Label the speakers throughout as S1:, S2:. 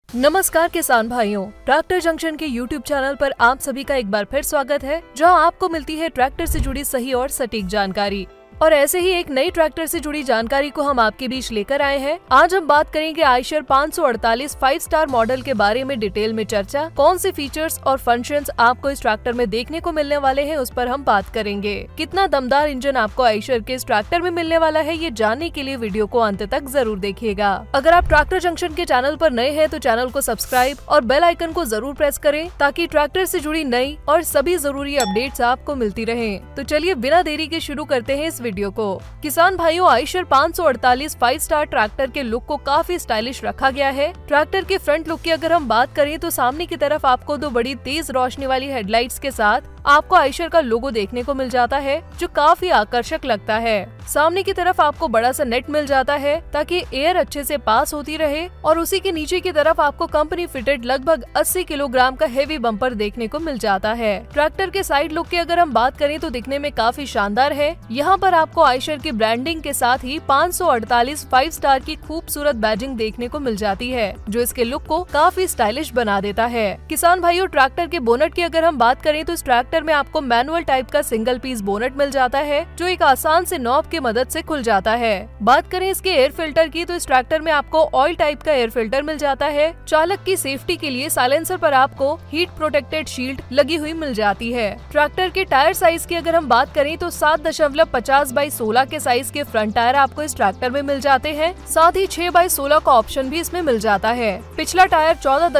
S1: नमस्कार किसान भाइयों, ट्रैक्टर जंक्शन के YouTube चैनल पर आप सभी का एक बार फिर स्वागत है, जहां आपको मिलती है ट्रैक्टर से जुड़ी सही और सटीक जानकारी। और ऐसे ही एक नई ट्रैक्टर से जुड़ी जानकारी को हम आपके बीच लेकर आए हैं। आज हम बात करेंगे आयशर 548 5 स्टार मॉडल के बारे में डिटेल में चर्चा। कौन से फीचर्स और फंक्शंस आपको इस ट्रैक्टर में देखने को मिलने वाले हैं, उस पर हम बात करेंगे। कितना दमदार इंजन आपको आयशर के इस ट्रैक्टर में मिलने वाला है, ये जानने के लिए वीडियो को अंत तक जरूर देखिएगा। अगर आप ट्रैक्टर जंक्शन के चैनल पर नए हैं तो चैनल को सब्सक्राइब और बेल आइकन को जरूर प्रेस करें, ताकि ट्रैक्टर से जुड़ी नई और सभी जरूरी अपडेट्स आपको मिलती रहे। तो चलिए बिना देरी के शुरू करते हैं इस वीडियो को। किसान भाइयों, आयशर 548 5 स्टार ट्रैक्टर के लुक को काफी स्टाइलिश रखा गया है। ट्रैक्टर के फ्रंट लुक की अगर हम बात करें तो सामने की तरफ आपको दो बड़ी तेज रोशनी वाली हेडलाइट्स के साथ आपको आयशर का लोगो देखने को मिल जाता है, जो काफी आकर्षक लगता है। सामने की तरफ आपको बड़ा सा नेट मिल जाता है, ताकि एयर अच्छे से पास होती रहे, और उसी के नीचे की तरफ आपको कंपनी फिटेड लगभग 80 किलोग्राम का हेवी बम्पर देखने को मिल जाता है। ट्रैक्टर के साइड लुक की अगर हम बात करें तो दिखने में काफी शानदार है। यहाँ पर आपको आयशर की ब्रांडिंग के साथ ही 548 5 स्टार की खूबसूरत बैजिंग देखने को मिल जाती है, जो इसके लुक को काफी स्टाइलिश बना देता है। किसान भाइयों, ट्रैक्टर के बोनट की अगर हम बात करें तो इस ट्रैक्टर में आपको मैनुअल टाइप का सिंगल पीस बोनट मिल जाता है, जो एक आसान से नॉब की मदद से खुल जाता है। बात करें इसके एयर फिल्टर की तो इस ट्रैक्टर में आपको ऑयल टाइप का एयर फिल्टर मिल जाता है। चालक की सेफ्टी के लिए साइलेंसर पर आपको हीट प्रोटेक्टेड शील्ड लगी हुई मिल जाती है। ट्रैक्टर के टायर साइज की अगर हम बात करें तो 7.50x16 के साइज के फ्रंट टायर आपको इस ट्रैक्टर में मिल जाते हैं। साथ ही 6x16 का ऑप्शन भी इसमें मिल जाता है। पिछला टायर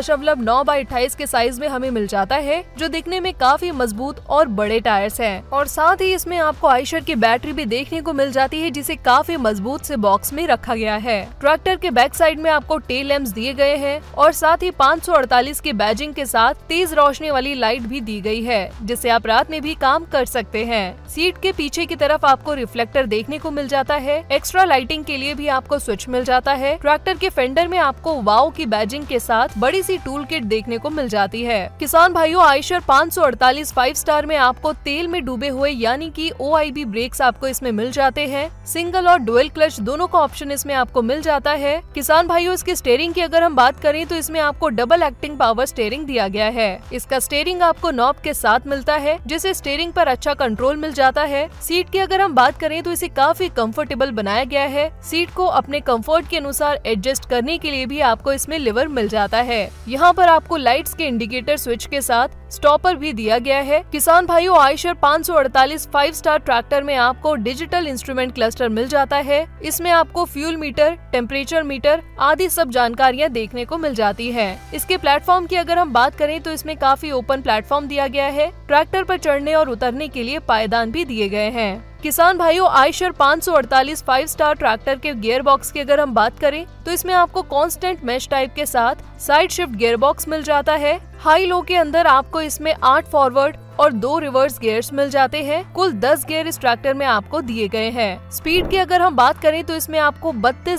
S1: 14.9x28 के साइज में हमें मिल जाता है, जो दिखने में काफी मजबूत और बड़े टायर्स हैं। और साथ ही इसमें आपको आयशर की बैटरी भी देखने को मिल जाती है, जिसे काफी मजबूत से बॉक्स में रखा गया है। ट्रैक्टर के बैक साइड में आपको टेल लैंप्स दिए गए हैं, और साथ ही 548 की बैजिंग के साथ तेज रोशनी वाली लाइट भी दी गई है, जिससे आप रात में भी काम कर सकते हैं। सीट के पीछे की तरफ आपको रिफ्लेक्टर देखने को मिल जाता है। एक्स्ट्रा लाइटिंग के लिए भी आपको स्विच मिल जाता है। ट्रैक्टर के फेंडर में आपको वाओ की बैजिंग के साथ बड़ी सी टूल किट देखने को मिल जाती है। किसान भाइयों, आयशर 548 5 स्टार में आपको तेल में डूबे हुए यानी कि OIB ब्रेक्स आपको इसमें मिल जाते हैं। सिंगल और डुअल क्लच दोनों का ऑप्शन इसमें आपको मिल जाता है। किसान भाइयों, इसकी स्टीयरिंग की अगर हम बात करें तो इसमें आपको डबल एक्टिंग पावर स्टीयरिंग दिया गया है। इसका स्टीयरिंग आपको नॉब के साथ मिलता है, जिससे स्टीयरिंग पर अच्छा कंट्रोल मिल जाता है। सीट की अगर हम बात करें तो इसे काफी कंफर्टेबल बनाया गया है। सीट को अपने कंफर्ट के अनुसार एडजस्ट करने के लिए भी आपको इसमें लिवर मिल जाता है। यहाँ पर आपको लाइट्स के इंडिकेटर स्विच के साथ स्टॉपर भी दिया गया है। किसान भाइयों, आयशर 548 5 स्टार ट्रैक्टर में आपको डिजिटल इंस्ट्रूमेंट क्लस्टर मिल जाता है। इसमें आपको फ्यूल मीटर, टेम्परेचर मीटर आदि सब जानकारियां देखने को मिल जाती है। इसके प्लेटफॉर्म की अगर हम बात करें तो इसमें काफी ओपन प्लेटफॉर्म दिया गया है। ट्रैक्टर पर चढ़ने और उतरने के लिए पायदान भी दिए गए हैं। किसान भाइयों, आयशर 548 5 स्टार ट्रैक्टर के गियर बॉक्स की अगर हम बात करें तो इसमें आपको कांस्टेंट मैश टाइप के साथ साइड शिफ्ट गियर बॉक्स मिल जाता है। हाई लो के अंदर आपको इसमें 8 फॉरवर्ड और 2 रिवर्स गियर्स मिल जाते हैं। कुल 10 गियर इस ट्रैक्टर में आपको दिए गए हैं। स्पीड की अगर हम बात करें तो इसमें आपको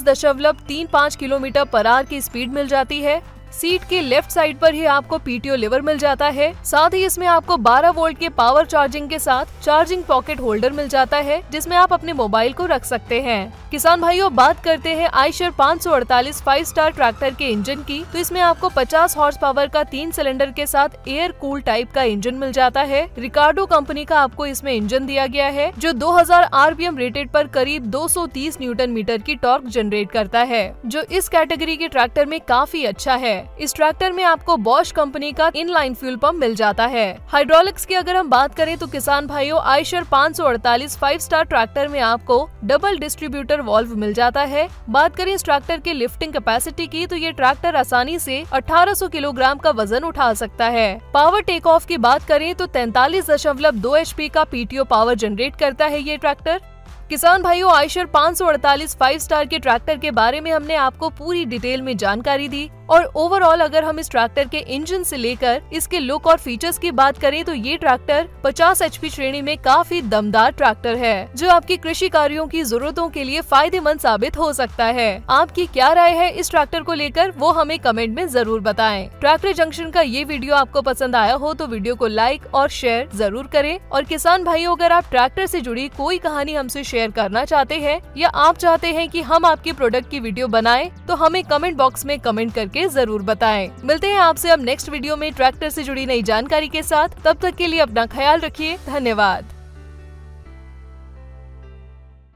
S1: 32.35 किलोमीटर पर आवर की स्पीड मिल जाती है। सीट के लेफ्ट साइड पर ही आपको PTO लीवर मिल जाता है। साथ ही इसमें आपको 12 वोल्ट के पावर चार्जिंग के साथ चार्जिंग पॉकेट होल्डर मिल जाता है, जिसमें आप अपने मोबाइल को रख सकते हैं। किसान भाइयों, बात करते हैं आयशर 548 5 स्टार ट्रैक्टर के इंजन की, तो इसमें आपको 50 हॉर्स पावर का 3 सिलेंडर के साथ एयर कूल टाइप का इंजन मिल जाता है। रिकार्डो कंपनी का आपको इसमें इंजन दिया गया है, जो 2000 RPM रेटेड पर करीब 230 न्यूटन मीटर की टॉर्क जनरेट करता है, जो इस कैटेगरी के ट्रैक्टर में काफी अच्छा है। इस ट्रैक्टर में आपको बॉश कंपनी का इनलाइन फ्यूल पंप मिल जाता है। हाइड्रोलिक्स की अगर हम बात करें तो किसान भाइयों, आयशर 548 5 स्टार ट्रैक्टर में आपको डबल डिस्ट्रीब्यूटर वाल्व मिल जाता है। बात करें इस ट्रैक्टर के लिफ्टिंग कैपेसिटी की तो ये ट्रैक्टर आसानी से 1800 किलोग्राम का वजन उठा सकता है। पावर टेक ऑफ की बात करें तो 43.2 HP का PTO पावर जनरेट करता है ये ट्रैक्टर। किसान भाइयों, आयशर 548 5 स्टार के ट्रैक्टर के बारे में हमने आपको पूरी डिटेल में जानकारी दी, और ओवरऑल अगर हम इस ट्रैक्टर के इंजन से लेकर इसके लुक और फीचर्स की बात करें तो ये ट्रैक्टर 50 HP श्रेणी में काफी दमदार ट्रैक्टर है, जो आपकी कृषि कार्यों की जरूरतों के लिए फायदेमंद साबित हो सकता है। आपकी क्या राय है इस ट्रैक्टर को लेकर, वो हमें कमेंट में जरूर बताएं। ट्रैक्टर जंक्शन का ये वीडियो आपको पसंद आया हो तो वीडियो को लाइक और शेयर जरूर करें। और किसान भाइयों, अगर आप ट्रैक्टर से जुड़ी कोई कहानी हमसे शेयर शेयर करना चाहते हैं या आप चाहते हैं कि हम आपके प्रोडक्ट की वीडियो बनाएं, तो हमें कमेंट बॉक्स में कमेंट करके जरूर बताएं। मिलते हैं आपसे अब नेक्स्ट वीडियो में ट्रैक्टर से जुड़ी नई जानकारी के साथ। तब तक के लिए अपना ख्याल रखिए। धन्यवाद।